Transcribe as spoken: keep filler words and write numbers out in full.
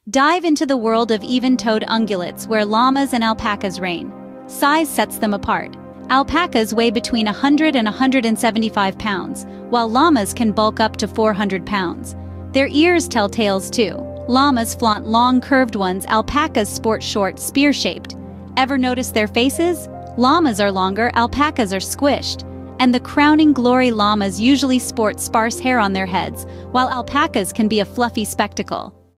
Dive into the world of even-toed ungulates where llamas and alpacas reign. Size sets them apart. Alpacas weigh between one hundred and one hundred seventy-five pounds, while llamas can bulk up to four hundred pounds. Their ears tell tales too. Llamas flaunt long curved ones, alpacas sport short, spear-shaped. Ever notice their faces? Llamas are longer, alpacas are squished. And the crowning glory, llamas usually sport sparse hair on their heads, while alpacas can be a fluffy spectacle.